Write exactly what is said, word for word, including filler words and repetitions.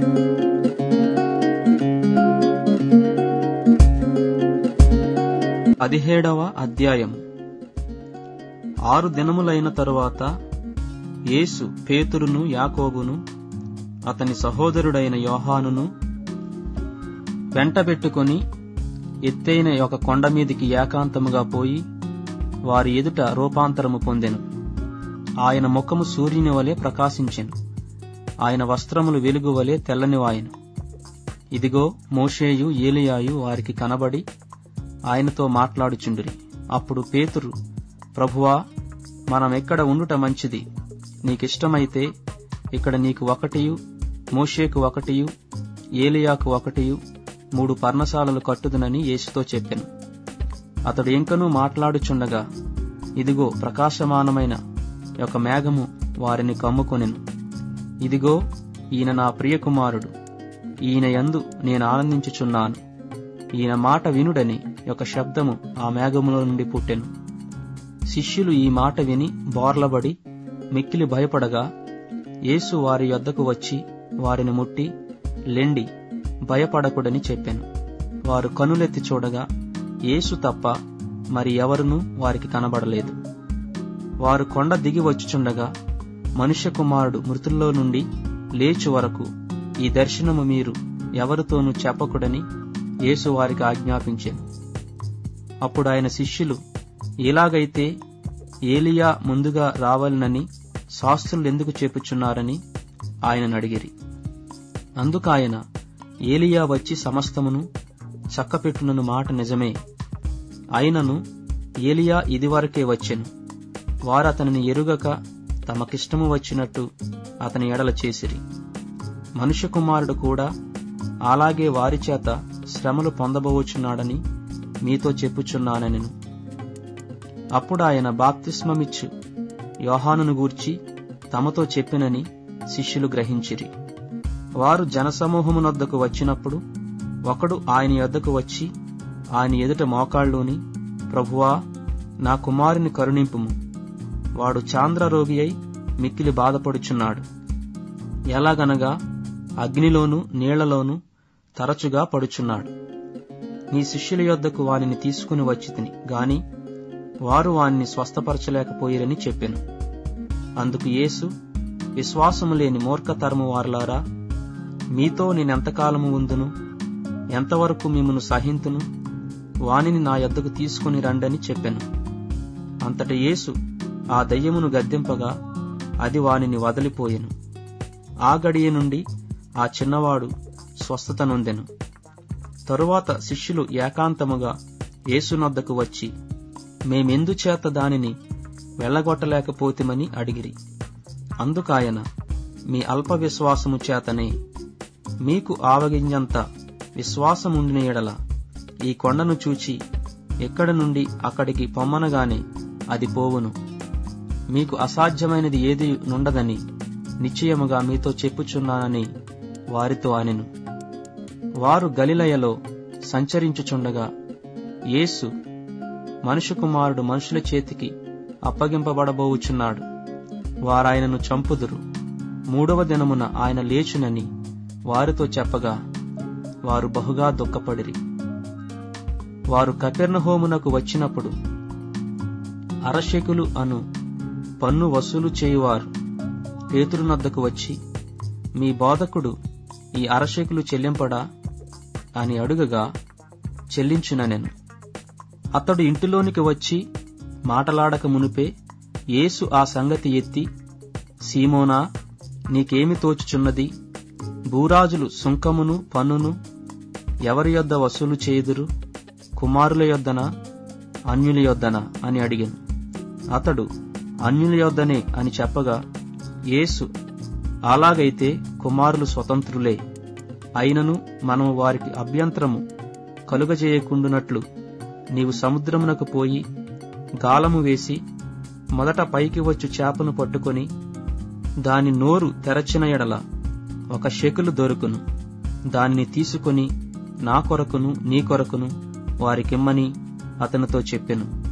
పదిహేడవ అధ్యాయం. ఆరు దినములైన తరువాత యేసు పేతురును యాకోబును అతని సహోదరుడైన యోహానును వెంటబెట్టుకొని ఎత్తైన ఒక కొండ మీదికి ఏకాంతముగా పోయి వారి ఎదుట రూపాంతరము పొందెను. ఆయన ముఖము సూర్యుని వలె ప్రకాశించెను. ఆయన వస్త్రములు వెలుగు వలె తెల్లనివాయెను. ఇదిగో మోషేయు ఏలియాయు వారికి కనబడి ఆయనతో మాట్లాడుచుండిరి. అప్పుడు పేతురు, ప్రభువా, మనమెక్కడ ఉండుట మంచిది? నీకిష్టమైతే ఇక్కడ నీకు ఒకటియు, మోషేకు ఒకటియు, ఏలియాకు ఒకటియు, మూడు పర్ణశాలలు కట్టుదునని యేసుతో చెప్పెను. అతడు ఇంకనూ మాట్లాడుచుండగా ఇదిగో ప్రకాశమానమైన ఒక మేఘము వారిని కమ్ముకొనెను. ఇదిగో ఈయన నా ప్రియకుమారుడు, ఈయన యందు నేను ఆనందించుచున్నాను, ఈయన మాట వినుడని ఒక శబ్దము ఆ మేఘములో నుండి పుట్టెను. శిష్యులు ఈ మాట విని బోర్లబడి మిక్కిలి భయపడగా యేసు వారి యొద్దకు వచ్చి వారిని ముట్టి, లెండి, భయపడకుడని చెప్పెను. వారు కనులెత్తి చూడగా యేసు తప్ప మరి ఎవరునూ వారికి కనబడలేదు. వారు కొండ దిగి వచ్చుచుండగా మనుష్య కుమారుడు మృతుల్లో నుండి లేచు వరకు ఈ దర్శనము మీరు ఎవరితోనూ చెప్పకుడని యేసు వారికి ఆజ్ఞాపించెను. అప్పుడు ఆయన శిష్యులు, ఎలాగైతే ఏలియా ముందుగా రావాలనని శాస్త్రులు ఎందుకు చెప్పుచున్నారని ఆయనను అడిగిరి. అందుకాయన, ఏలియా వచ్చి సమస్తమును చక్కపెట్టునను మాట నిజమే. అయినను ఏలియా ఇదివరకే వచ్చెను. వారతనిని ఎరుగక తమకిష్టము వచ్చినట్టు అతని ఎడల చేసిరి. మనుష్య కుమారుడు కూడా అలాగే వారి చేత శ్రమలు పొందబోచున్నాడని మీతో చెప్పుచున్నానెను. అప్పుడు ఆయన బాప్తిస్మమిచ్చు యోహానును గూర్చి తమతో చెప్పినని శిష్యులు గ్రహించిరి. వారు జనసమూహమునొద్దకు వచ్చినప్పుడు ఒకడు ఆయన యొద్దకు వచ్చి ఆయన ఎదుట మోకాళ్ళూని, ప్రభువా, నా కుమారుని కరుణింపుము, వాడు చాంద్రరోగి అయి మిక్కిలి బాధపడుచున్నాడు. ఎలాగనగా అగ్నిలోను నీళ్లలోను తరచుగా పడుచున్నాడు. నీ శిష్యుల యొద్దకు వానిని తీసుకుని వచ్చితిని గాని వారు వానిని స్వస్థపరచలేకపోయిరని చెప్పెను. అందుకు యేసు, విశ్వాసము లేని మూర్ఖతరము వారలారా, మీతో నేనెంతకాలము ఉందును? ఎంతవరకు మిమ్మును సహింతును? వానిని నా యొద్దకు తీసుకుని రండని చెప్పెను. అంతట యేసు ఆ దయ్యమును గద్దింపగా అది వానిని వదిలిపోయెను. ఆ గడియ నుండి ఆ చిన్నవాడు స్వస్థత నొందెను. తరువాత శిష్యులు ఏకాంతముగా యేసునొద్దకు వచ్చి, మేమెందుచేత దానిని వెళ్ళగొట్టలేకపోతిమని అడిగిరి. అందుకాయన, మీ అల్ప విశ్వాసము చేతనే. మీకు ఆవగింజంత విశ్వాసముండిన ఎడల ఈ కొండను చూచి ఎక్కడ నుండి అక్కడికి పొమ్మనగానే అది పోవును. మీకు అసాధ్యమైనది ఏది నుండదని నిశ్చయముగా మీతో చెప్పుచున్నానని వారితో అనెను. వారు గలిలయలో సంచరించుచుండగా యేసు, మనుష్య కుమారుడు మనుషుల చేతికి అప్పగింపబడబోవుచున్నాడు, వారాయనను చంపుదురు, మూడవ దినమున ఆయన లేచునని వారితో చెప్పగా వారు బహుగా దుఃఖపడిరి. వారు కపెర్నహూమునకు వచ్చినప్పుడు అరశెకులు అను పన్ను వసూలు చేయువారు పేతురునొద్దకు వచ్చి, మీ బోధకుడు ఈ అరశెకులు చెల్లింపడా అని అడుగగా, చెల్లించుననెను. అతడు ఇంటిలోనికి వచ్చి మాటలాడక మునుపే యేసు ఆ సంగతి ఎత్తి, సీమోనా, నీకేమి తోచుచున్నది? భూరాజులు సుంకమును పన్నును ఎవరి యొద్ద వసూలు చేయుదురు? కుమారుల యొద్దనా, అన్యుల యొద్దనా అని అడిగాను. అతడు అన్యుల యొద్దనే అని చెప్పగా యేసు, అలాగైతే కుమారులు స్వతంత్రులే. అయినను మనము వారికి అభ్యంతరము కలుగజేయకుండునట్లు నీవు సముద్రమునకు పోయి గాలము వేసి మొదట పైకి వచ్చు చేపను పట్టుకొని దాని నోరు తెరచిన ఎడల ఒక షెకులు దొరుకును. దానిని తీసుకొని నా కొరకును నీ కొరకును వారికిమ్మని అతనితో చెప్పెను.